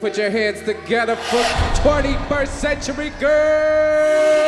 Put your hands together for 21st Century Girls!